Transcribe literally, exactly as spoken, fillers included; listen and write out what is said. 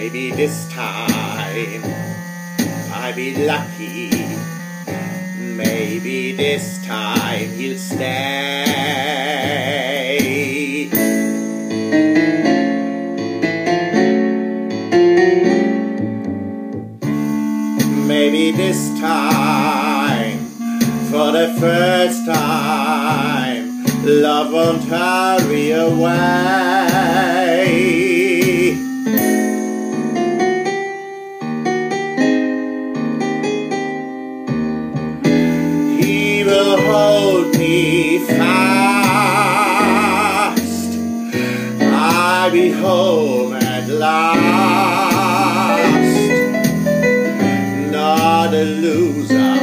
Maybe this time I'll be lucky. Maybe this time he'll stay. Maybe this time, for the first time, love won't hurry away. He will hold me fast. I'll be home at last. Not a loser.